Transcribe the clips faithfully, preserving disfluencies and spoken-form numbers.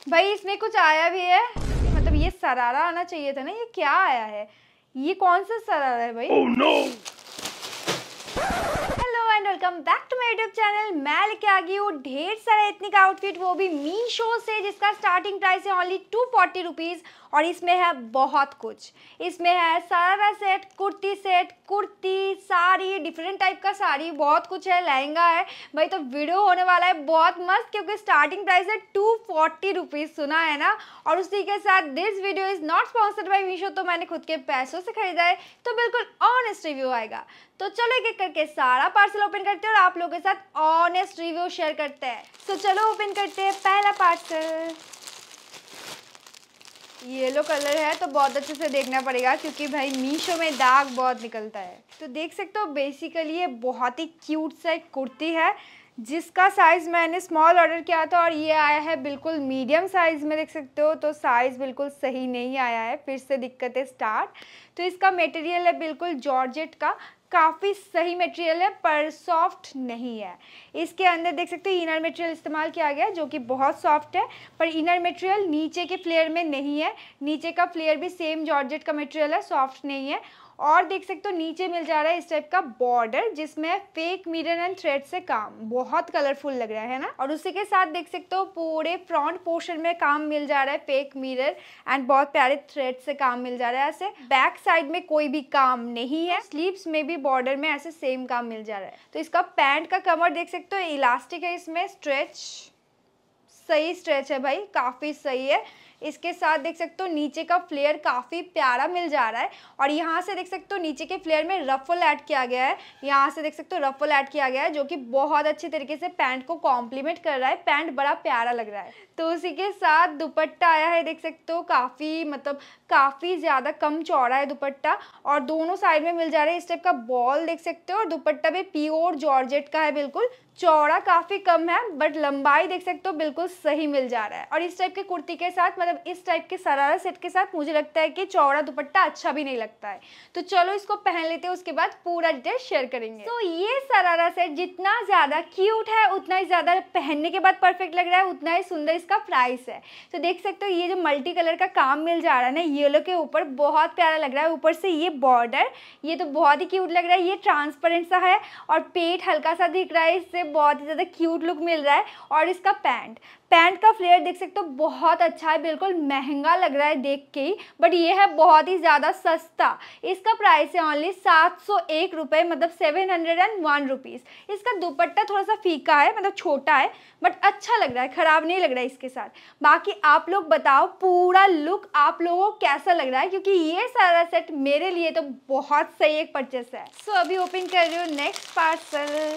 भाई इसमें कुछ आया भी है, मतलब ये सरारा आना चाहिए था ना, ये क्या आया है? ये कौन सा सरारा है भाई? oh, no! Hello and welcome back to my YouTube channel. मैं लेके आ गई हूँ ढेर सारा एथनिक आउटफिट, वो भी मीशो से, जिसका स्टार्टिंग प्राइस है ओनली टू फोर्टी रुपीज़। और इसमें है बहुत कुछ। इसमें है sharara set, kurti set, kurti, sari, different type का साड़ी, बहुत कुछ है, लहंगा है भाई। तो वीडियो होने वाला है बहुत मस्त, क्योंकि स्टार्टिंग प्राइस है टू फोर्टी रुपीज़, सुना है ना। और उसी के साथ this video is not sponsored by Meesho, तो मैंने खुद के पैसों से खरीदा है, तो बिल्कुल ऑनेस्ट रिव्यू आएगा। तो चलो एक एक करके सारा पार्सल ओपन करते हैं और आप लोगों के साथ ऑनेस्ट रिव्यू शेयर करते हैं। तो चलो ओपन करते हैं पहला पार्सल। येलो कलर है तो बहुत अच्छे से देखना पड़ेगा, क्योंकि भाई मीशो में दाग बहुत निकलता है। तो देख सकते हो बेसिकली ये बहुत ही क्यूट सा एक कुर्ती है, जिसका साइज़ मैंने स्मॉल ऑर्डर किया था और ये आया है बिल्कुल मीडियम साइज़ में, देख सकते हो। तो साइज़ बिल्कुल सही नहीं आया है, फिर से दिक्कतें स्टार्ट। तो इसका मटेरियल है बिल्कुल जॉर्जेट का, काफ़ी सही मटेरियल है पर सॉफ्ट नहीं है। इसके अंदर देख सकते हो इनर मटेरियल इस्तेमाल किया गया है, जो कि बहुत सॉफ्ट है, पर इनर मटेरियल नीचे के फ्लेयर में नहीं है। नीचे का फ्लेयर भी सेम जॉर्जेट का मटेरियल है, सॉफ्ट नहीं है। और देख सकते हो नीचे मिल जा रहा है इस टाइप का बॉर्डर, जिसमें फेक मिरर एंड थ्रेड से काम, बहुत कलरफुल लग रहा है ना। और उसी के साथ देख सकते हो पूरे फ्रंट पोर्शन में काम मिल जा रहा है, फेक मिरर एंड बहुत प्यारे थ्रेड से काम मिल जा रहा है। ऐसे बैक साइड में कोई भी काम नहीं है, स्लीव्स में भी बॉर्डर में ऐसे सेम काम मिल जा रहा है। तो इसका पैंट का कमर देख सकते हो इलास्टिक है, इसमें स्ट्रेच सही स्ट्रेच है भाई, काफ़ी सही है। इसके साथ देख सकते हो नीचे का फ्लेयर काफ़ी प्यारा मिल जा रहा है। और यहाँ से देख सकते हो नीचे के फ्लेयर में रफल ऐड किया गया है, यहाँ से देख सकते हो रफल ऐड किया गया है, जो कि बहुत अच्छी तरीके से पैंट को कॉम्प्लीमेंट कर रहा है। पैंट बड़ा प्यारा लग रहा है। तो उसी के साथ दुपट्टा आया है, देख सकते हो काफ़ी मतलब काफ़ी ज़्यादा कम चौड़ा है दुपट्टा, और दोनों साइड में मिल जा रहा है इस टाइप का बॉल, देख सकते हो। और दुपट्टा भी प्योर जॉर्जेट का है, बिल्कुल चौड़ा काफ़ी कम है, बट लंबाई देख सकते हो बिल्कुल सही मिल जा रहा है। और इस टाइप की कुर्ती के साथ, मतलब इस टाइप के सरारा सेट के साथ, मुझे लगता है कि चौड़ा दुपट्टा अच्छा भी नहीं लगता है। तो चलो इसको पहन लेते हैं, उसके बाद पूरा डिटेल शेयर करेंगे। तो ये सरारा सेट जितना ज़्यादा क्यूट है, उतना ही ज़्यादा पहनने के बाद परफेक्ट लग रहा है, उतना ही सुंदर इसका प्राइस है। तो देख सकते हो ये जो मल्टी कलर का काम मिल जा रहा है ना येलो के ऊपर, बहुत प्यारा लग रहा है। ऊपर से ये बॉर्डर, ये तो बहुत ही क्यूट लग रहा है। ये ट्रांसपेरेंट सा है और पेट हल्का सा दिख रहा है, इससे बहुत ही ज़्यादा क्यूट लुक मिल रहा है। और इसका पैंट पैंट का फ्लेयर देख सकते हो बहुत अच्छा है, बिल्कुल महंगा लग रहा है देख के ही, बट ये है बहुत ही ज़्यादा सस्ता। इसका प्राइस है ओनली सात सौ एक रुपये, मतलब seven hundred and one rupees. इसका दुपट्टा थोड़ा सा फीका है, मतलब छोटा है, बट अच्छा लग रहा है, ख़राब नहीं लग रहा है इसके साथ। बाकी आप लोग बताओ पूरा लुक आप लोगों को कैसा लग रहा है, क्योंकि ये सारा सेट मेरे लिए तो बहुत सही एक परचेस है। सो so, अभी ओपन कर रही हूँ नेक्स्ट पार्सल,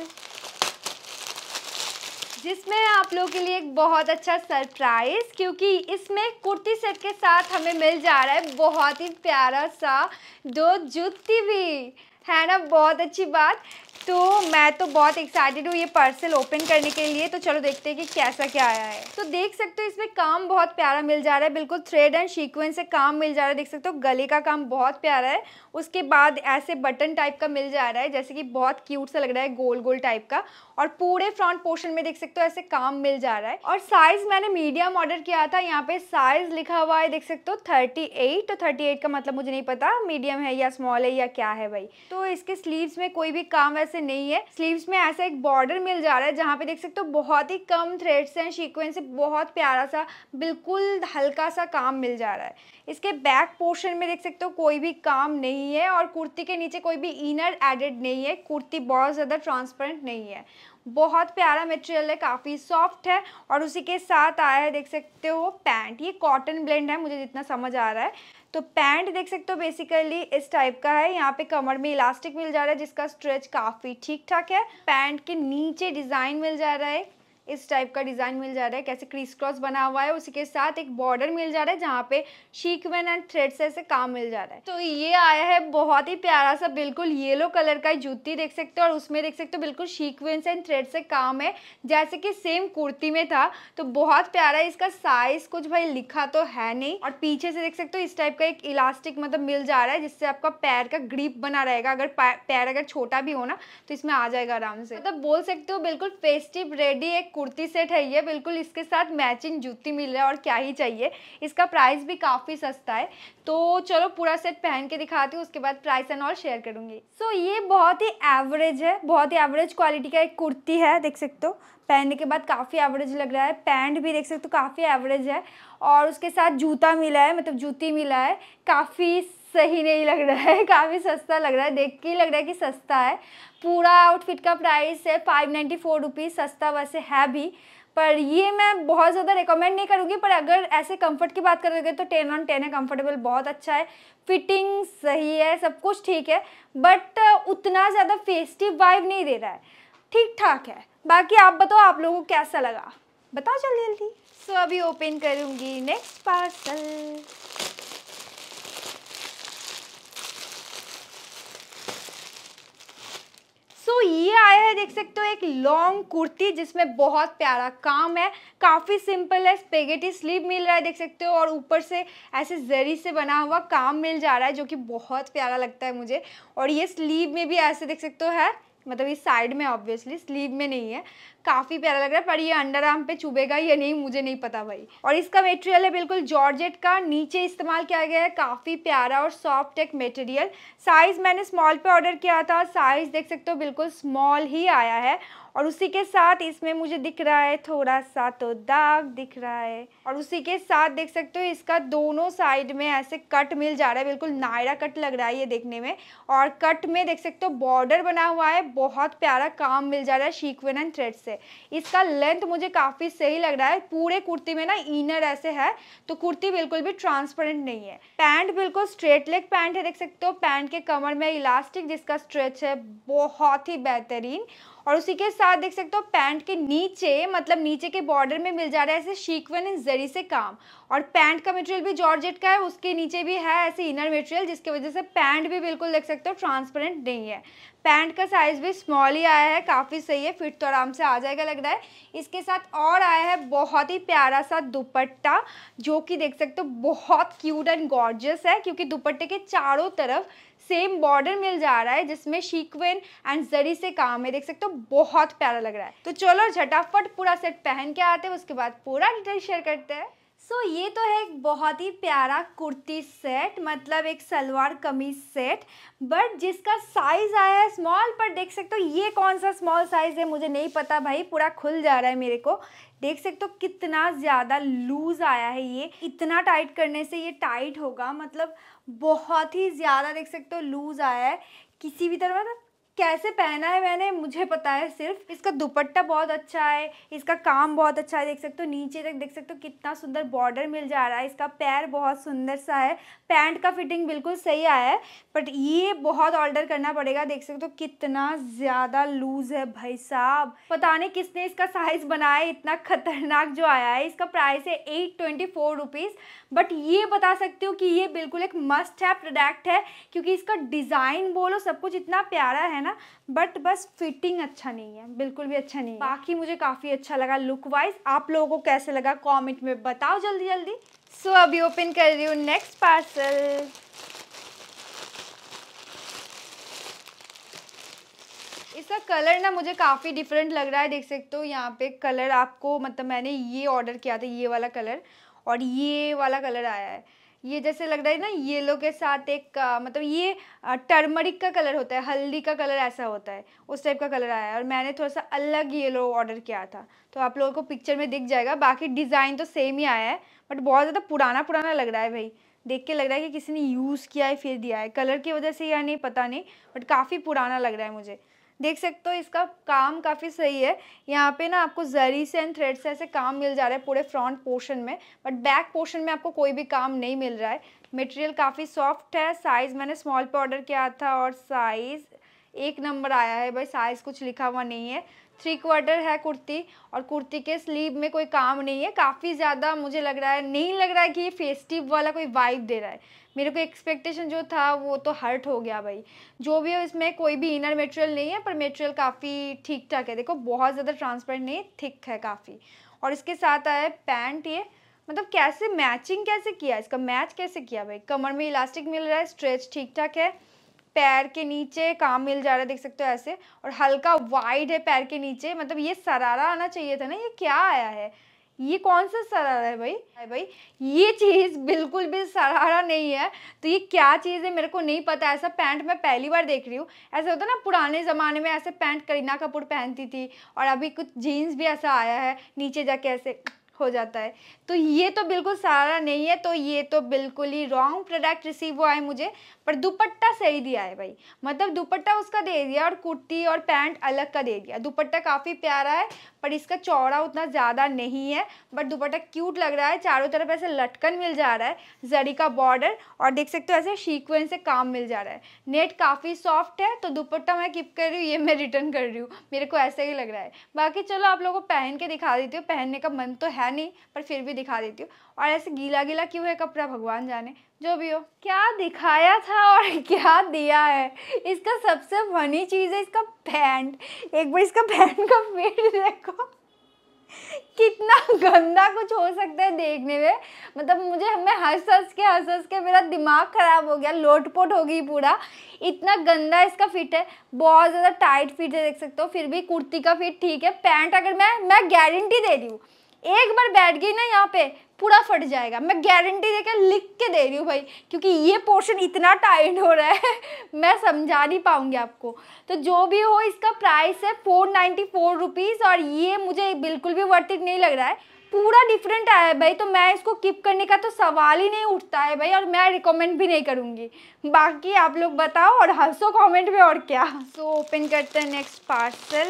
जिसमें आप लोगों के लिए एक बहुत अच्छा सरप्राइज, क्योंकि इसमें कुर्ती सेट के साथ हमें मिल जा रहा है बहुत ही प्यारा सा दो जूती भी, है ना। बहुत अच्छी बात। तो मैं तो बहुत एक्साइटेड हूँ ये पार्सल ओपन करने के लिए। तो चलो देखते हैं कि कैसा क्या आया है। तो देख सकते हो इसमें काम बहुत प्यारा मिल जा रहा है, बिल्कुल थ्रेड एंड सीक्वेंस से काम मिल जा रहा है। देख सकते हो गले का काम बहुत प्यारा है, उसके बाद ऐसे बटन टाइप का मिल जा रहा है, जैसे कि बहुत क्यूट सा लग रहा है, गोल गोल टाइप का। और पूरे फ्रंट पोर्शन में देख सकते हो ऐसे काम मिल जा रहा है। और साइज़ मैंने मीडियम ऑर्डर किया था, यहाँ पे साइज़ लिखा हुआ है, देख सकते हो थर्टी एट। तो थर्टी एट का मतलब मुझे नहीं पता मीडियम है या स्मॉल है या क्या है भाई। तो इसके स्लीव्स में कोई भी काम वैसे नहीं है, स्लीव्स में ऐसा एक बॉर्डर मिल जा रहा है, जहाँ पे देख सकते हो बहुत ही कम थ्रेड्स एंड सीक्वेंस से बहुत प्यारा सा बिल्कुल हल्का सा काम मिल जा रहा है। इसके बैक पोर्शन में देख सकते हो कोई भी काम नहीं है, और कुर्ती के नीचे कोई भी इनर एडेड नहीं है। कुर्ती बहुत ज़्यादा ट्रांसपेरेंट नहीं है, बहुत प्यारा मटेरियल है, काफ़ी सॉफ्ट है। और उसी के साथ आया है देख सकते हो पैंट, ये कॉटन ब्लेंड है मुझे जितना समझ आ रहा है। तो पैंट देख सकते हो बेसिकली इस टाइप का है, यहाँ पे कमर में इलास्टिक मिल जा रहा है, जिसका स्ट्रेच काफ़ी ठीक ठाक है। पैंट के नीचे डिज़ाइन मिल जा रहा है, इस टाइप का डिज़ाइन मिल जा रहा है, कैसे क्रीस क्रॉस बना हुआ है। उसी के साथ एक बॉर्डर मिल जा रहा है, जहाँ पे सीक्वेंस एंड थ्रेड से ऐसे काम मिल जा रहा है। तो ये आया है बहुत ही प्यारा सा बिल्कुल येलो कलर का जूती, देख सकते हो। और उसमें देख सकते हो बिल्कुल सीक्वेंस एंड थ्रेड से काम है, जैसे कि सेम कुर्ती में था। तो बहुत प्यारा है। इसका साइज कुछ भाई लिखा तो है नहीं। और पीछे से देख सकते हो इस टाइप का एक इलास्टिक मतलब मिल जा रहा है, जिससे आपका पैर का ग्रिप बना रहेगा। अगर पैर अगर छोटा भी हो ना तो इसमें आ जाएगा आराम से। मतलब बोल सकते हो बिल्कुल फेस्टिव रेडी एक कुर्ती सेट है ये, बिल्कुल इसके साथ मैचिंग जूती मिल रहा है और क्या ही चाहिए। इसका प्राइस भी काफ़ी सस्ता है। तो चलो पूरा सेट पहन के दिखाती हूँ, उसके बाद प्राइस एंड ऑल शेयर करूँगी। सो so, ये बहुत ही एवरेज है, बहुत ही एवरेज क्वालिटी का एक कुर्ती है, देख सकते हो। पहनने के बाद काफ़ी एवरेज लग रहा है। पैंट भी देख सकते हो काफ़ी एवरेज है, और उसके साथ जूता मिला है, मतलब जूती मिला है। काफ़ी सही नहीं लग रहा है, काफ़ी सस्ता लग रहा है, देख के ही लग रहा है कि सस्ता है। पूरा आउटफिट का प्राइस है फाइव नाइन्टी फोर रुपीज़। सस्ता वैसे है भी, पर ये मैं बहुत ज़्यादा रिकमेंड नहीं करूँगी। पर अगर ऐसे कंफर्ट की बात करोगे तो टेन ऑन टेन है, कंफर्टेबल बहुत अच्छा है, फिटिंग सही है, सब कुछ ठीक है। बट उतना ज़्यादा फेस्टिव वाइब नहीं दे रहा है, ठीक ठाक है। बाकी आप बताओ, आप लोगों को कैसा लगा, बताओ जल्दी जल्दी। सो so, अभी ओपन करूँगी नेक्स्ट पार्सल। सो so, ये आया है, देख सकते हो, एक लॉन्ग कुर्ती जिसमें बहुत प्यारा काम है, काफ़ी सिंपल है। स्पेगेटी स्लीव मिल रहा है, देख सकते हो, और ऊपर से ऐसे जरी से बना हुआ काम मिल जा रहा है, जो कि बहुत प्यारा लगता है मुझे। और ये स्लीव में भी ऐसे देख सकते हो है, मतलब इस साइड में, ऑब्वियसली स्लीव में नहीं है। काफ़ी प्यारा लग रहा है, पर ये अंडर आर्म पे चुभेगा या नहीं मुझे नहीं पता भाई। और इसका मटेरियल है बिल्कुल जॉर्जेट का, नीचे इस्तेमाल किया गया है काफ़ी प्यारा और सॉफ्ट एक मटेरियल। साइज़ मैंने स्मॉल पे ऑर्डर किया था, साइज़ देख सकते हो बिल्कुल स्मॉल ही आया है। और उसी के साथ इसमें मुझे दिख रहा है थोड़ा सा तो दाग दिख रहा है, और उसी के साथ देख सकते हो इसका दोनों साइड में ऐसे कट मिल जा रहा है, बिल्कुल नायरा कट लग रहा है ये देखने में। और कट में देख सकते हो बॉर्डर बना हुआ है, बहुत प्यारा काम मिल जा रहा है सीक्वेंस एंड थ्रेड से। इसका लेंथ मुझे काफ़ी सही लग रहा है। पूरे कुर्ती में ना इनर ऐसे है, तो कुर्ती बिल्कुल भी ट्रांसपेरेंट नहीं है। पैंट बिल्कुल स्ट्रेट लेग पैंट है, देख सकते हो। पैंट के कमर में इलास्टिक जिसका स्ट्रेच है बहुत ही बेहतरीन। और उसी के साथ देख सकते हो पैंट के नीचे, मतलब नीचे के बॉर्डर में मिल जा रहा है ऐसे सीक्वेंस जरी से काम। और पैंट का मटेरियल भी जॉर्जेट का है, उसके नीचे भी है ऐसे इनर मटेरियल, जिसकी वजह से पैंट भी बिल्कुल देख सकते हो ट्रांसपेरेंट नहीं है। पैंट का साइज भी स्मॉल ही आया है, काफ़ी सही है, फिट तो आराम से आ जाएगा लग रहा है। इसके साथ और आया है बहुत ही प्यारा सा दुपट्टा, जो कि देख सकते हो बहुत क्यूट एंड गॉर्जियस है, क्योंकि दुपट्टे के चारों तरफ सेम बॉर्डर मिल जा रहा है जिसमें सीक्वेंस एंड जरी से काम है, देख सकते हो बहुत प्यारा लग रहा है। तो चलो झटाफट पूरा सेट पहन के आते हैं, उसके बाद पूरा डिटेल शेयर करते हैं। सो so, ये तो है एक बहुत ही प्यारा कुर्ती सेट, मतलब एक सलवार कमीज सेट, बट जिसका साइज आया है स्मॉल। पर देख सकते हो ये कौन सा स्मॉल साइज है मुझे नहीं पता भाई, पूरा खुल जा रहा है मेरे को। देख सकते हो कितना ज़्यादा लूज आया है, ये इतना टाइट करने से ये टाइट होगा, मतलब बहुत ही ज़्यादा देख सकते हो लूज आया है। किसी भी तरह मतलब कैसे पहना है मैंने मुझे पता है सिर्फ। इसका दुपट्टा बहुत अच्छा है, इसका काम बहुत अच्छा है, देख सकते हो नीचे तक देख सकते हो कितना सुंदर बॉर्डर मिल जा रहा है। इसका पैर बहुत सुंदर सा है, पैंट का फिटिंग बिल्कुल सही आया है, बट ये बहुत ऑर्डर करना पड़ेगा। देख सकते हो कितना ज़्यादा लूज है भाई साहब, पता नहीं किसने इसका साइज बनाया है, इतना खतरनाक जो आया है। इसका प्राइस है eight twenty four rupees, but ये बता सकती हूँ कि ये बिल्कुल एक मस्ट है प्रोडक्ट है, क्योंकि इसका डिज़ाइन बोलो सब कुछ इतना प्यारा है ना, बट बस फिटिंग अच्छा नहीं है, बिल्कुल भी अच्छा नहीं है। बाकी मुझे काफ़ी अच्छा लगा लुक वाइज। आप लोगों को कैसे लगा कमेंट में बताओ जल्दी जल्दी। सो so, अभी ओपन कर रही हूँ नेक्स्ट पार्सल। इसका कलर ना मुझे काफ़ी डिफरेंट लग रहा है, देख सकते हो यहाँ पे कलर आपको, मतलब मैंने ये ऑर्डर किया था ये वाला कलर, और ये वाला कलर आया है। ये जैसे लग रहा है ना येलो के साथ एक आ, मतलब ये टर्मरिक का कलर होता है, हल्दी का कलर ऐसा होता है, उस टाइप का कलर आया है। और मैंने थोड़ा सा अलग येलो ऑर्डर किया था, तो आप लोगों को पिक्चर में दिख जाएगा। बाकी डिज़ाइन तो सेम ही आया है, बट बहुत ज़्यादा पुराना पुराना लग रहा है भाई, देख के लग रहा है कि किसी ने यूज़ किया है फिर दिया है, कलर की वजह से या नहीं पता नहीं, बट काफ़ी पुराना लग रहा है मुझे। देख सकते हो इसका काम काफ़ी सही है, यहाँ पे ना आपको जरी से एंड थ्रेड से ऐसे काम मिल जा रहा है पूरे फ्रंट पोर्शन में, बट बैक पोर्शन में आपको कोई भी काम नहीं मिल रहा है। मटेरियल काफ़ी सॉफ्ट है। साइज़ मैंने स्मॉल पे ऑर्डर किया था और साइज़ एक नंबर आया है भाई, साइज़ कुछ लिखा हुआ नहीं है। थ्री क्वार्टर है कुर्ती, और कुर्ती के स्लीव में कोई काम नहीं है। काफ़ी ज़्यादा मुझे लग रहा है, नहीं लग रहा है कि ये फेस्टिव वाला कोई वाइब दे रहा है। मेरे को एक्सपेक्टेशन जो था वो तो हर्ट हो गया भाई। जो भी है इसमें कोई भी इनर मटेरियल नहीं है, पर मटेरियल काफ़ी ठीक ठाक है। देखो बहुत ज़्यादा ट्रांसपेरेंट नहीं है, थिक है काफ़ी। और इसके साथ आया पैंट, ये मतलब कैसे मैचिंग कैसे किया, इसका मैच कैसे किया भाई। कमर में इलास्टिक मिल रहा है, स्ट्रेच ठीक ठाक है, पैर के नीचे काम मिल जा रहा है, देख सकते हो ऐसे, और हल्का वाइड है पैर के नीचे। मतलब ये सरारा आना चाहिए था ना, ये क्या आया है, ये कौन सा सरारा है भाई है भाई ये चीज़ बिल्कुल भी सरारा नहीं है। तो ये क्या चीज़ है मेरे को नहीं पता, ऐसा पैंट मैं पहली बार देख रही हूँ। ऐसा होता ना पुराने ज़माने में, ऐसे पैंट करीना कपूर पहनती थी, और अभी कुछ जीन्स भी ऐसा आया है नीचे जाके ऐसे हो जाता है। तो ये तो बिल्कुल सरारा नहीं है, तो ये तो बिल्कुल ही रॉन्ग प्रोडक्ट रिसीव हुआ है मुझे। पर दुपट्टा सही दिया है भाई, मतलब दुपट्टा उसका दे दिया और कुर्ती और पैंट अलग का दे दिया। दुपट्टा काफ़ी प्यारा है पर इसका चौड़ा उतना ज़्यादा नहीं है, बट दुपट्टा क्यूट लग रहा है। चारों तरफ ऐसे लटकन मिल जा रहा है, जरी का बॉर्डर, और देख सकते हो ऐसे सीक्वेंस से काम मिल जा रहा है। नेट काफ़ी सॉफ्ट है, तो दुपट्टा मैं कीप कर रही हूँ, ये मैं रिटर्न कर रही हूँ, मेरे को ऐसा ही लग रहा है। बाकी चलो आप लोगों को पहन के दिखा देती हूँ, पहनने का मन तो है नहीं पर फिर भी दिखा देती हूँ। और ऐसे गीला गीला क्यों है कपड़ा भगवान जाने, जो भी हो। क्या दिखाया था और क्या दिया है, इसका सबसे फनी चीज़ है इसका पैंट। एक बार इसका पैंट का फिट देखो, कितना गंदा कुछ हो सकता है देखने में। मतलब मुझे मैं हंस हंस के हंस हंस के मेरा दिमाग खराब हो गया, लोटपोट हो गई पूरा। इतना गंदा इसका फिट है, बहुत ज़्यादा टाइट फिट है, देख सकते हो। फिर भी कुर्ती का फिट ठीक है, पैंट अगर मैं मैं गारंटी दे रही हूँ एक बार बैठ गई ना यहाँ पे पूरा फट जाएगा, मैं गारंटी देकर लिख के दे रही हूँ भाई, क्योंकि ये पोर्शन इतना टाइट हो रहा है मैं समझा नहीं पाऊंगी आपको। तो जो भी हो, इसका प्राइस है फोर नाइन्टी फोर रुपीज़, और ये मुझे बिल्कुल भी वर्थ इट नहीं लग रहा है। पूरा डिफरेंट आया है भाई, तो मैं इसको कीप करने का तो सवाल ही नहीं उठता है भाई, और मैं रिकमेंड भी नहीं करूँगी। बाकी आप लोग बताओ और हंसो कॉमेंट में, और क्या। सो ओपन करते हैं नेक्स्ट पार्सल।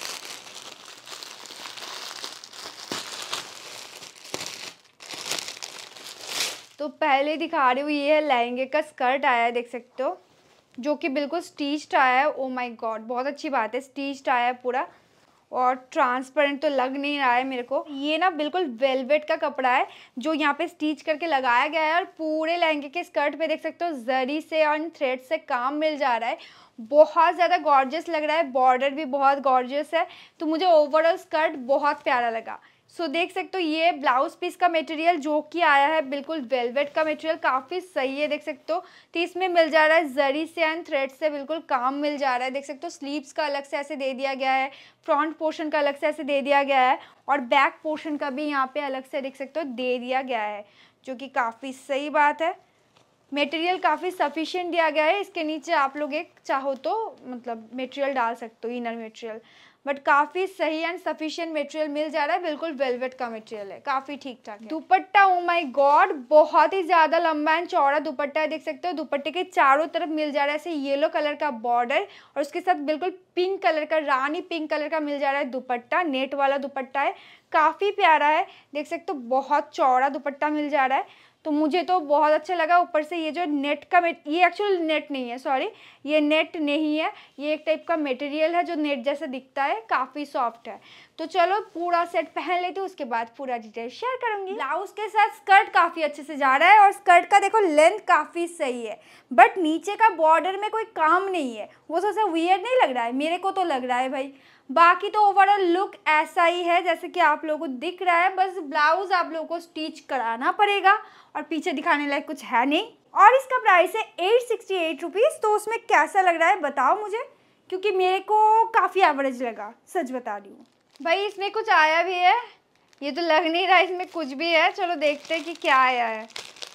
तो पहले दिखा रही हूँ, ये है लहंगे का स्कर्ट आया है, देख सकते हो, जो कि बिल्कुल स्टिच्ड आया है। ओ माय गॉड, बहुत अच्छी बात है, स्टिच्ड आया है पूरा, और ट्रांसपेरेंट तो लग नहीं रहा है मेरे को। ये ना बिल्कुल वेलवेट का कपड़ा है जो यहाँ पे स्टिच करके लगाया गया है, और पूरे लहंगे के स्कर्ट पे देख सकते हो जरी से और थ्रेड से काम मिल जा रहा है। बहुत ज़्यादा गॉर्जियस लग रहा है, बॉर्डर भी बहुत गॉर्जियस है, तो मुझे ओवरऑल स्कर्ट बहुत प्यारा लगा। सो so, देख सकते हो ये ब्लाउज पीस का मटेरियल जो कि आया है बिल्कुल वेलवेट का मटेरियल, काफ़ी सही है, देख सकते हो। तो इसमें मिल जा रहा है जरी से एंड थ्रेड से बिल्कुल काम मिल जा रहा है, देख सकते हो। स्लीव्स का अलग से ऐसे दे दिया गया है, फ्रंट पोर्शन का अलग से ऐसे दे दिया गया है, और बैक पोर्शन का भी यहाँ पे अलग से देख सकते हो दे दिया गया है, जो कि काफ़ी सही बात है। मटेरियल काफ़ी सफिशिएंट दिया गया है। इसके नीचे आप लोग एक चाहो तो मतलब मटेरियल डाल सकते हो, इनर मटेरियल, बट काफ़ी सही एंड सफिशिएंट मटेरियल मिल जा रहा है, बिल्कुल वेलवेट का मटेरियल है, काफ़ी ठीक ठाक है। दुपट्टा, ओ माय गॉड, बहुत ही ज़्यादा लंबा एंड चौड़ा दुपट्टा है, देख सकते हो। दुपट्टे के चारों तरफ मिल जा रहा है ऐसे येलो कलर का बॉर्डर, और उसके साथ बिल्कुल पिंक कलर का, रानी पिंक कलर का मिल जा रहा है दुपट्टा। नेट वाला दुपट्टा है, काफ़ी प्यारा है, देख सकते हो। बहुत चौड़ा दुपट्टा मिल जा रहा है, तो मुझे तो बहुत अच्छा लगा। ऊपर से ये जो नेट का, ये एक्चुअल नेट नहीं है, सॉरी, ये नेट नहीं है, ये एक टाइप का मटेरियल है जो नेट जैसा दिखता है, काफ़ी सॉफ्ट है। तो चलो पूरा सेट पहन लेते हैं, उसके बाद पूरा डिटेल शेयर करूंगी। ब्लाउज के साथ स्कर्ट काफ़ी अच्छे से जा रहा है, और स्कर्ट का देखो लेंथ काफ़ी सही है, बट नीचे का बॉर्डर में कोई काम नहीं है, वो सबसे वियर्ड नहीं लग रहा है, मेरे को तो लग रहा है भाई। बाकी तो ओवरऑल लुक ऐसा ही है जैसे कि आप लोगों को दिख रहा है, बस ब्लाउज आप लोगों को स्टिच कराना पड़ेगा, और पीछे दिखाने लायक कुछ है नहीं। और इसका प्राइस है एट सिक्सटी एट रुपीज़। तो उसमें कैसा लग रहा है बताओ मुझे, क्योंकि मेरे को काफ़ी एवरेज लगा, सच बता रही हूँ भाई। इसमें कुछ आया भी है, ये तो लग नहीं रहा इसमें कुछ भी है, चलो देखते हैं कि क्या आया है।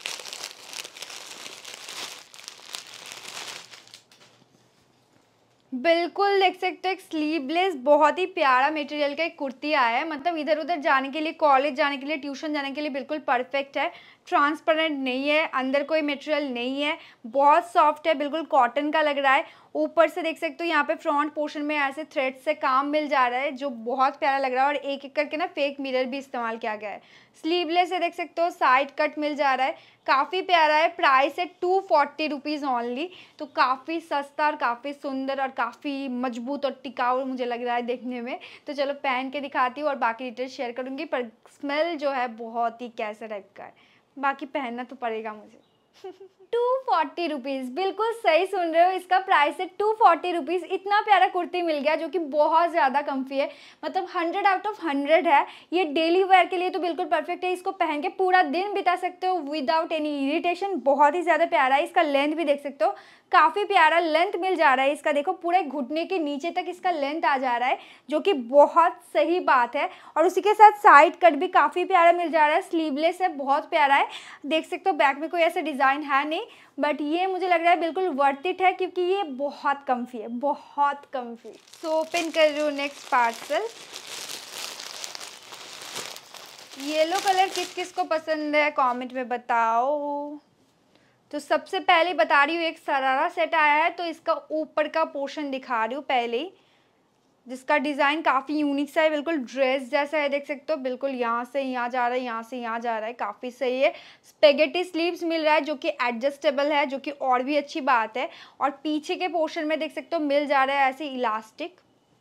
बिल्कुल देख सकते हो, एक स्लीवलेस बहुत ही प्यारा मटेरियल का एक कुर्ती आया है, मतलब इधर उधर जाने के लिए, कॉलेज जाने के लिए, ट्यूशन जाने के लिए बिल्कुल परफेक्ट है। ट्रांसपेरेंट नहीं है, अंदर कोई मटेरियल नहीं है, बहुत सॉफ्ट है, बिल्कुल कॉटन का लग रहा है। ऊपर से देख सकते हो यहाँ पे फ्रंट पोर्शन में ऐसे थ्रेड से काम मिल जा रहा है, जो बहुत प्यारा लग रहा है, और एक एक करके ना फेक मिरर भी इस्तेमाल किया गया है। स्लीवलेस है, देख सकते हो, साइड कट मिल जा रहा है, काफ़ी प्यारा है। प्राइस है टू फोर्टी रुपीज़ ओनली, तो काफ़ी सस्ता और काफ़ी सुंदर और काफ़ी मजबूत और टिकाऊ मुझे लग रहा है देखने में। तो चलो पहन के दिखाती हूँ और बाकी डिटेल शेयर करूँगी, पर स्मेल जो है बहुत ही कैसा टाइप का है, बाकी पहनना तो पड़ेगा मुझे। टू फोर्टी रुपीज़, बिल्कुल सही सुन रहे हो, इसका प्राइस है टू फोर्टी रुपीज़। इतना प्यारा कुर्ती मिल गया जो कि बहुत ज़्यादा कम्फी है, मतलब हंड्रेड आउट ऑफ हंड्रेड है। ये डेली वेयर के लिए तो बिल्कुल परफेक्ट है, इसको पहन के पूरा दिन बिता सकते हो विदाउट एनी इरिटेशन। बहुत ही ज़्यादा प्यारा है, इसका लेंथ भी देख सकते हो, काफ़ी प्यारा लेंथ मिल जा रहा है इसका। देखो पूरे घुटने के नीचे तक इसका लेंथ आ जा रहा है, जो कि बहुत सही बात है। और उसी के साथ साइड कट भी काफ़ी प्यारा मिल जा रहा है, स्लीवलेस है, बहुत प्यारा है। देख सकते हो बैक में कोई ऐसा डिज़ाइन है नहीं, बट ये मुझे लग रहा है बिल्कुल वर्थ इट है, क्योंकि ये बहुत कम्फी है, बहुत कम्फी। सो ओपन कर रही हूँ नेक्स्ट पार्सल। येलो कलर किस किस को पसंद है कमेंट में बताओ। तो सबसे पहले बता रही हूँ, एक शरारा सेट आया है, तो इसका ऊपर का पोर्शन दिखा रही हूँ पहले ही, जिसका डिज़ाइन काफ़ी यूनिक सा है, बिल्कुल ड्रेस जैसा है। देख सकते हो बिल्कुल यहाँ से यहाँ जा रहा है, यहाँ से यहाँ जा रहा है, काफ़ी सही है। स्पेगेटी स्लीव्स मिल रहा है जो कि एडजस्टेबल है, जो कि और भी अच्छी बात है। और पीछे के पोर्शन में देख सकते हो मिल जा रहा है ऐसे इलास्टिक।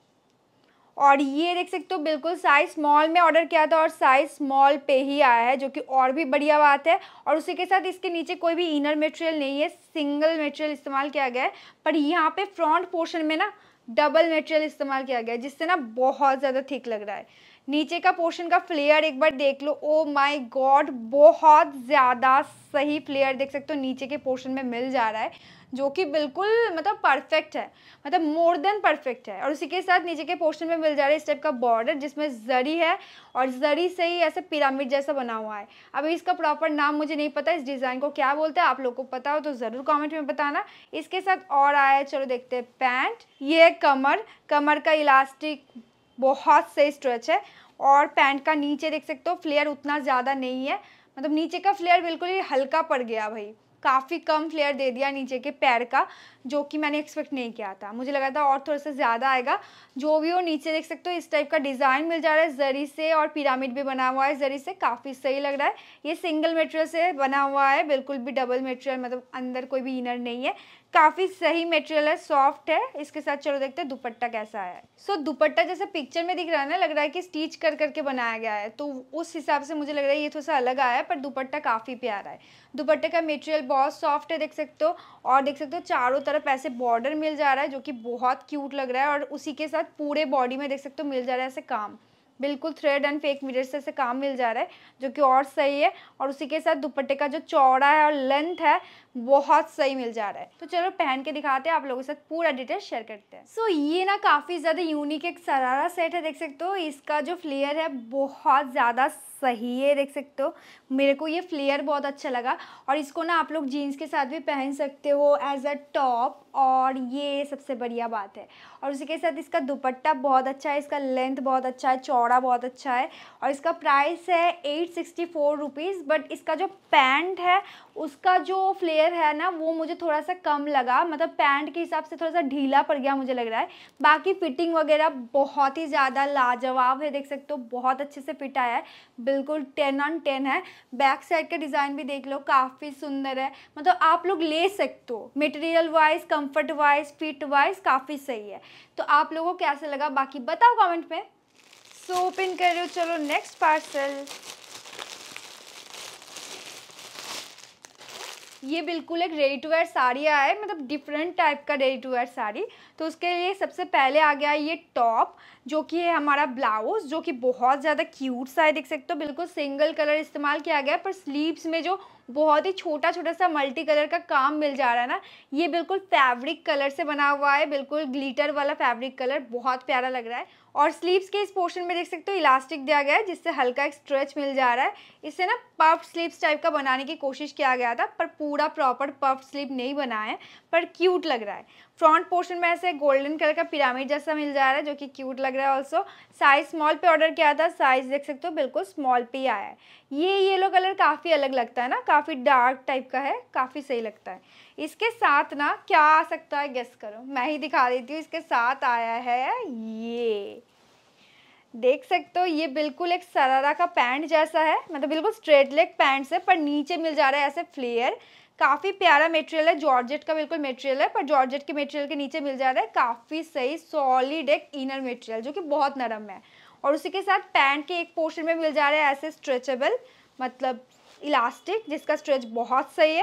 और ये देख सकते हो बिल्कुल साइज स्मॉल में ऑर्डर किया था और साइज स्मॉल पे ही आया है, जो कि और भी बढ़िया बात है। और उसी के साथ इसके नीचे कोई भी इनर मटेरियल नहीं है, सिंगल मटेरियल इस्तेमाल किया गया है। पर यहाँ पे फ्रंट पोर्शन में ना डबल मटेरियल इस्तेमाल किया गया है, जिससे ना बहुत ज़्यादा थिक लग रहा है। नीचे का पोर्शन का फ्लेयर एक बार देख लो, ओ माय गॉड, बहुत ज़्यादा सही फ्लेयर देख सकते हो नीचे के पोर्शन में मिल जा रहा है, जो कि बिल्कुल मतलब परफेक्ट है, मतलब मोर देन परफेक्ट है। और उसी के साथ नीचे के पोर्शन में मिल जा रहा है इस टाइप का बॉर्डर, जिसमें जरी है और जरी से ही ऐसे पिरामिड जैसा बना हुआ है। अभी इसका प्रॉपर नाम मुझे नहीं पता, इस डिज़ाइन को क्या बोलते हैं, आप लोग को पता हो तो ज़रूर कमेंट में बताना। इसके साथ और आया है, चलो देखते हैं पैंट। ये कमर कमर का इलास्टिक बहुत सही स्ट्रेच है। और पैंट का नीचे देख सकते हो फ्लेयर उतना ज़्यादा नहीं है, मतलब नीचे का फ्लेयर बिल्कुल ही हल्का पड़ गया भाई, काफ़ी कम फ्लेयर दे दिया नीचे के पैर का, जो कि मैंने एक्सपेक्ट नहीं किया था। मुझे लगा था और थोड़ा सा ज़्यादा आएगा। जो भी हो, नीचे देख सकते हो इस टाइप का डिज़ाइन मिल जा रहा है जरी से, और पिरामिड भी बना हुआ है जरी से, काफ़ी सही लग रहा है। ये सिंगल मटेरियल से बना हुआ है, बिल्कुल भी डबल मटेरियल, मतलब अंदर कोई भी इनर नहीं है, काफ़ी सही मटेरियल है, सॉफ्ट है। इसके साथ चलो देखते हैं दुपट्टा कैसा है। सो so, दुपट्टा जैसे पिक्चर में दिख रहा है ना, लग रहा है कि स्टिच कर करके बनाया गया है, तो उस हिसाब से मुझे लग रहा है ये थोड़ा सा अलग आया है, पर दुपट्टा काफ़ी प्यारा है। दुपट्टे का मटेरियल बहुत सॉफ्ट है देख सकते हो, और देख सकते हो चारों तरफ ऐसे बॉर्डर मिल जा रहा है, जो कि बहुत क्यूट लग रहा है। और उसी के साथ पूरे बॉडी में देख सकते हो मिल जा रहा है ऐसे काम, बिल्कुल थ्रेड एंड फेक मिरर से ऐसे काम मिल जा रहा है, जो कि और सही है। और उसी के साथ दुपट्टे का जो चौड़ा है और लेंथ है बहुत सही मिल जा रहा है। तो चलो पहन के दिखाते हैं, आप लोगों के साथ पूरा डिटेल शेयर करते हैं। सो so, ये ना काफ़ी ज़्यादा यूनिक एक शरारा सेट है, देख सकते हो इसका जो फ्लेयर है बहुत ज़्यादा सही है, देख सकते हो। मेरे को ये फ्लेयर बहुत अच्छा लगा, और इसको ना आप लोग जीन्स के साथ भी पहन सकते हो एज अ टॉप, और ये सबसे बढ़िया बात है। और उसी के साथ इसका दुपट्टा बहुत अच्छा है, इसका लेंथ बहुत अच्छा है, चौड़ा बहुत अच्छा है। और इसका प्राइस है eight sixty four rupees. But इसका जो पैंट है उसका जो फ्लेयर है ना, वो मुझे थोड़ा सा कम लगा, मतलब पैंट के हिसाब से थोड़ा सा ढीला पड़ गया मुझे लग रहा है। बाकी फिटिंग वगैरह बहुत ही ज़्यादा लाजवाब है, देख सकते हो बहुत अच्छे से फिट आया है, बिल्कुल टेन ऑन टेन है। बैक साइड का डिज़ाइन भी देख लो, काफ़ी सुंदर है, मतलब आप लोग ले सकते हो। Material wise, comfort wise, fit wise काफ़ी सही है। तो आप लोगों को कैसा लगा बाकी बताओ कमेंट में। सो ओपन कर रही हूँ, चलो नेक्स्ट पार्सल। ये बिल्कुल एक रेडी टू वेयर साड़ी आया है, मतलब डिफरेंट टाइप का रेडी टू वेयर साड़ी। तो उसके लिए सबसे पहले आ गया ये टॉप, जो कि है हमारा ब्लाउज, जो कि बहुत ज़्यादा क्यूट सा है, देख सकते हो बिल्कुल सिंगल कलर इस्तेमाल किया गया है, पर स्लीव्स में जो बहुत ही छोटा छोटा सा मल्टी कलर का काम मिल जा रहा है ना, ये बिल्कुल फैब्रिक कलर से बना हुआ है, बिल्कुल ग्लिटर वाला फैब्रिक कलर, बहुत प्यारा लग रहा है। और स्लीव्स के इस पोर्शन में देख सकते हो इलास्टिक दिया गया है, जिससे हल्का एक स्ट्रेच मिल जा रहा है। इससे ना पफ स्लीव्स टाइप का बनाने की कोशिश किया गया था, पर पूरा प्रॉपर पफ स्लीव नहीं बना है, पर क्यूट लग रहा है। फ्रंट पोर्शन में ऐसे गोल्डन कलर का पिरामिड जैसा मिल जा रहा है, जो कि क्यूट लग रहा है ऑल्सो। साइज स्मॉल पे ऑर्डर किया था, साइज देख सकते हो बिल्कुल स्मॉल पे ही आया है। ये येलो कलर काफ़ी अलग लगता है ना, काफ़ी डार्क टाइप का है, काफ़ी सही लगता है। इसके साथ ना क्या आ सकता है गेस करो, मैं ही दिखा देती हूँ। इसके साथ आया है ये, देख सकते हो ये बिल्कुल एक शरारा का पैंट जैसा है, मतलब बिल्कुल स्ट्रेट लेग पैंट्स है, पर नीचे मिल जा रहा है ऐसे फ्लेयर। काफ़ी प्यारा मटेरियल है, जॉर्जेट का बिल्कुल मटेरियल है, पर जॉर्जेट के मटेरियल के नीचे मिल जा रहा है काफ़ी सही सॉलिड एक इनर मटेरियल, जो कि बहुत नरम है। और उसी के साथ पैंट के एक पोर्शन में मिल जा रहा है ऐसे स्ट्रेचेबल, मतलब इलास्टिक, जिसका स्ट्रेच बहुत सही है।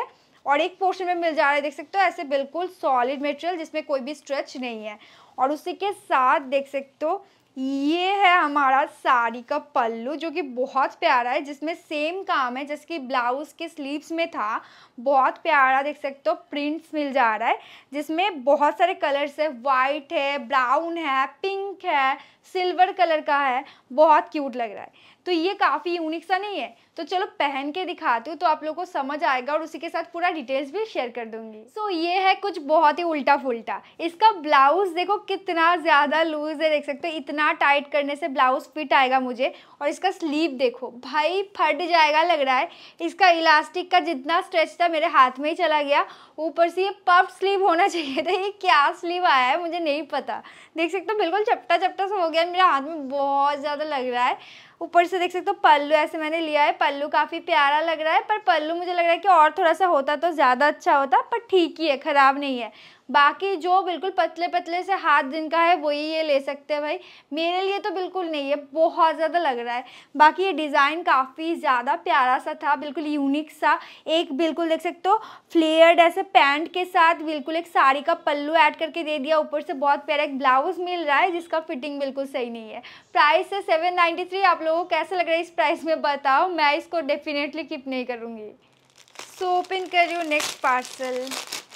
और एक पोर्शन में मिल जा रहा है, देख सकते हो ऐसे बिल्कुल सॉलिड मटेरियल जिसमें कोई भी स्ट्रेच नहीं है। और उसी के साथ देख सकते हो ये है हमारा साड़ी का पल्लू जो कि बहुत प्यारा है, जिसमें सेम काम है जैसे कि ब्लाउज के स्लीव्स में था। बहुत प्यारा देख सकते हो प्रिंट्स मिल जा रहा है, जिसमें बहुत सारे कलर्स है, वाइट है, ब्राउन है, पिंक है, सिल्वर कलर का है। बहुत क्यूट लग रहा है। तो ये काफ़ी यूनिक सा नहीं है? तो चलो पहन के दिखाती हूँ तो आप लोगों को समझ आएगा और उसी के साथ पूरा डिटेल्स भी शेयर कर दूंगी। सो so, ये है कुछ बहुत ही उल्टा फुल्टा। इसका ब्लाउज देखो कितना ज़्यादा लूज है, देख सकते हो इतना टाइट करने से ब्लाउज फिट आएगा मुझे। और इसका स्लीव देखो भाई फट जाएगा लग रहा है। इसका इलास्टिक का जितना स्ट्रेच था मेरे हाथ में ही चला गया। ऊपर से ये पफ स्लीव होना चाहिए था, ये क्या स्लीव आया है मुझे नहीं पता। देख सकते हो बिल्कुल चपटा चपटा सा हो गया, मेरे हाथ में बहुत ज़्यादा लग रहा है। ऊपर से देख सकते हो पल्लू ऐसे मैंने लिया है, पल्लू काफ़ी प्यारा लग रहा है, पर पल्लू मुझे लग रहा है कि और थोड़ा सा होता तो ज़्यादा अच्छा होता, पर ठीक ही है, ख़राब नहीं है। बाकी जो बिल्कुल पतले पतले से हाथ जिनका है वही ये ले सकते हैं भाई, मेरे लिए तो बिल्कुल नहीं है, बहुत ज़्यादा लग रहा है। बाकी ये डिज़ाइन काफ़ी ज़्यादा प्यारा सा था, बिल्कुल यूनिक सा। एक बिल्कुल देख सकते हो फ्लेयर्ड ऐसे पैंट के साथ बिल्कुल एक साड़ी का पल्लू ऐड करके दे दिया। ऊपर से बहुत प्यारा एक ब्लाउज मिल रहा है जिसका फिटिंग बिल्कुल सही नहीं है। प्राइस है सेवन नाइन्टी थ्री। आप लोगों को कैसा लग रहा है इस प्राइस में बताओ, मैं इसको डेफिनेटली कीप नहीं करूँगी। सो ओपन कर रही हूँ नेक्स्ट पार्सल।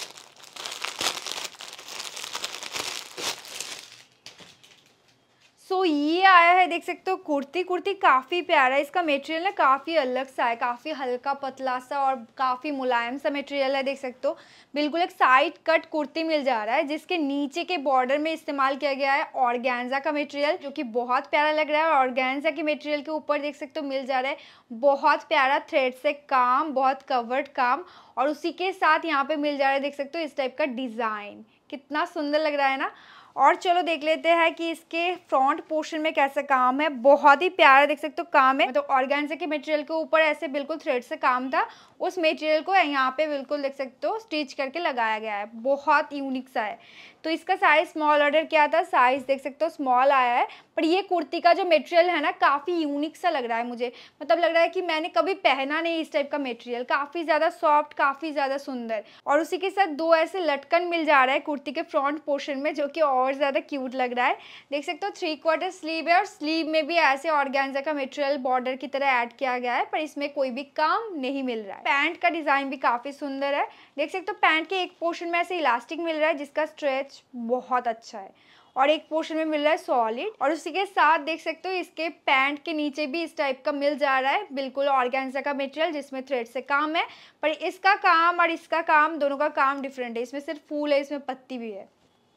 सो so, ये आया है देख सकते हो कुर्ती। कुर्ती काफ़ी प्यारा है, इसका मटेरियल ना काफ़ी अलग सा है, काफ़ी हल्का पतला सा और काफ़ी मुलायम सा मटेरियल है। देख सकते हो बिल्कुल एक साइड कट कुर्ती मिल जा रहा है, जिसके नीचे के बॉर्डर में इस्तेमाल किया गया है ऑर्गेन्जा का मटेरियल, जो कि बहुत प्यारा लग रहा है। ऑर्गेन्जा के मटेरियल के ऊपर देख सकते हो मिल जा रहा है बहुत प्यारा थ्रेड से काम, बहुत कवर्ड काम। और उसी के साथ यहाँ पे मिल जा रहा है देख सकते हो इस टाइप का डिज़ाइन, कितना सुंदर लग रहा है ना। और चलो देख लेते हैं कि इसके फ्रंट पोर्शन में कैसा काम है। बहुत ही प्यारा देख सकते हो काम है, मतलब तो ऑर्गेन्जा के मटेरियल के ऊपर ऐसे बिल्कुल थ्रेड से काम था, उस मटेरियल को यहाँ पे बिल्कुल देख सकते हो स्टिच करके लगाया गया है, बहुत यूनिक सा है। तो इसका साइज स्मॉल ऑर्डर किया था, साइज देख सकते हो स्मॉल आया है। पर ये कुर्ती का जो मटेरियल है ना काफ़ी यूनिक सा लग रहा है मुझे, मतलब लग रहा है कि मैंने कभी पहना नहीं इस टाइप का मटेरियल। काफ़ी ज़्यादा सॉफ्ट, काफ़ी ज़्यादा सुंदर। और उसी के साथ दो ऐसे लटकन मिल जा रहा है कुर्ती के फ्रंट पोर्शन में, जो कि और ज़्यादा क्यूट लग रहा है। देख सकते हो थ्री क्वार्टर स्लीव है और स्लीव में भी ऐसे ऑर्गेन्जा का मटेरियल बॉर्डर की तरह ऐड किया गया है, पर इसमें कोई भी काम नहीं मिल रहा है। पैंट का डिज़ाइन भी काफ़ी सुंदर है, देख सकते हो पैंट के एक पोर्शन में ऐसे इलास्टिक मिल रहा है जिसका स्ट्रेच बहुत अच्छा है, और एक पोर्शन में मिल रहा है सॉलिड। और उसी के साथ देख सकते हो इसके पैंट के नीचे भी इस टाइप का मिल जा रहा है बिल्कुल ऑर्गेन्जा का मटेरियल, जिसमें थ्रेड से काम है। पर इसका काम और इसका काम दोनों का काम डिफरेंट है, इसमें सिर्फ फूल है, इसमें पत्ती भी है,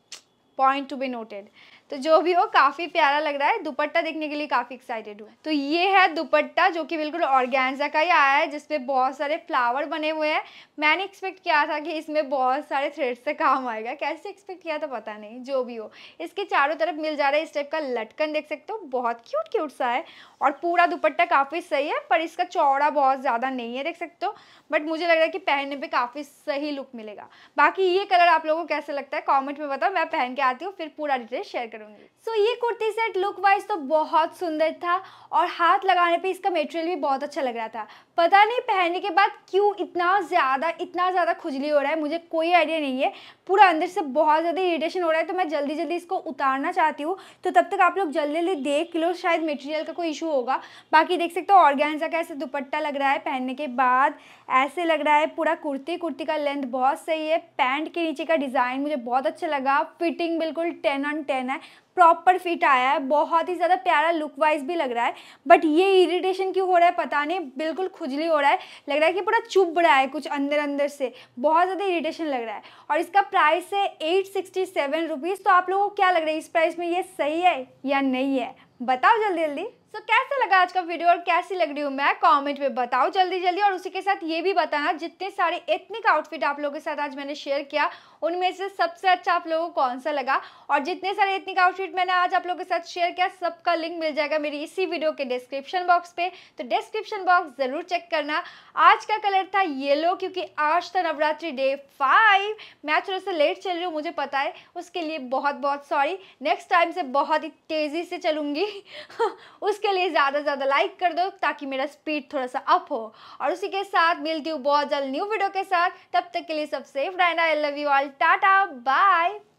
पॉइंट टू बी नोटेड। तो जो भी हो काफ़ी प्यारा लग रहा है। दुपट्टा देखने के लिए काफ़ी एक्साइटेड हूँ। तो ये है दुपट्टा जो कि बिल्कुल ऑर्गेन्जा का ही आया है, जिसमें बहुत सारे फ्लावर बने हुए हैं। मैंने एक्सपेक्ट किया था कि इसमें बहुत सारे थ्रेड से काम आएगा, कैसे एक्सपेक्ट किया था पता नहीं, जो भी हो। इसके चारों तरफ मिल जा रहा है इस टाइप का लटकन, देख सकते हो बहुत क्यूट क्यूट सा है। और पूरा दुपट्टा काफ़ी सही है, पर इसका चौड़ा बहुत ज़्यादा नहीं है देख सकते हो, बट मुझे लग रहा है कि पहनने पे काफ़ी सही लुक मिलेगा। बाकी ये कलर आप लोगों को कैसा लगता है कमेंट में बताओ, मैं पहन के आती हूँ फिर पूरा डिटेल शेयर करूँगी। सो so, ये कुर्ती सेट लुक वाइज तो बहुत सुंदर था, और हाथ लगाने पे इसका मटेरियल भी बहुत अच्छा लग रहा था। पता नहीं पहनने के बाद क्यों इतना ज़्यादा इतना ज़्यादा खुजली हो रहा है, मुझे कोई आइडिया नहीं है। पूरा अंदर से बहुत ज़्यादा इरिटेशन हो रहा है, तो मैं जल्दी जल्दी इसको उतारना चाहती हूँ। तो तब तक आप लोग जल्दी जल्दी देख लो, शायद मटेरियल का कोई इशू होगा। बाकी देख सकते हो ऑर्गेन्जा का ऐसे दुपट्टा लग रहा है पहनने के बाद, ऐसे लग रहा है पूरा कुर्ती। कुर्ती का लेंथ बहुत सही है, पैंट के नीचे का डिज़ाइन मुझे बहुत अच्छा लगा, फिटिंग बिल्कुल टेन ऑन टेन है, प्रॉपर फिट आया है, बहुत ही ज़्यादा प्यारा लुक वाइज भी लग रहा है। बट ये इरिटेशन क्यों हो रहा है पता नहीं, बिल्कुल खुजली हो रहा है, लग रहा है कि पूरा चुभ रहा है कुछ अंदर अंदर से, बहुत ज़्यादा इरिटेशन लग रहा है। और इसका प्राइस है एट सिक्सटी सेवन रुपीज़। तो आप लोगों को क्या लग रहा है इस प्राइस में ये सही है या नहीं है, बताओ जल्दी जल्दी। सो so, कैसा लगा आज का वीडियो और कैसी लग रही हूँ मैं, कमेंट में बताओ जल्दी जल्दी। और उसी के साथ ये भी बताना जितने सारे एथनिक आउटफिट आप लोगों के साथ आज मैंने शेयर किया, उनमें से सबसे अच्छा आप लोगों को कौन सा लगा। और जितने सारे एथनिक आउटफिट मैंने आज आप लोगों के साथ शेयर किया, सबका लिंक मिल जाएगा मेरी इसी वीडियो के डिस्क्रिप्शन बॉक्स पे, तो डिस्क्रिप्शन बॉक्स ज़रूर चेक करना। आज का कलर था येलो, क्योंकि आज था नवरात्रि डे फाइव। मैं थोड़ा सा लेट चल रही हूँ मुझे पता है, उसके लिए बहुत बहुत सॉरी। नेक्स्ट टाइम से बहुत ही तेज़ी से चलूँगी उसके उसके लिए ज़्यादा से ज़्यादा लाइक कर दो ताकि मेरा स्पीड थोड़ा सा अप हो। और उसी के साथ मिलती हूँ बहुत जल्द न्यू वीडियो के साथ। तब तक के लिए सब सेफ रहना। I love you all. Tata bye.